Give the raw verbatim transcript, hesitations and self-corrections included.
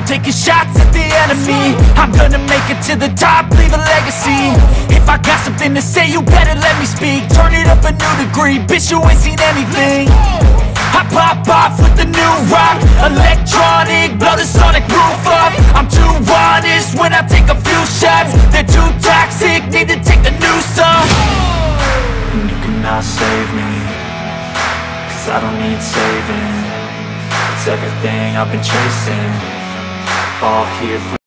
taking shots at the enemy. I'm gonna make it to the top, leave a legacy. If I got something to say, you better let me speak. Turn it up a new degree, bitch, you ain't seen anything. I pop off with the new rock, electronic, blow the sonic roof up. I'm too honest when I take a few shots. They're too toxic, need to take the noose off. And you cannot save me, cause I don't need saving. It's everything I've been chasing, all here for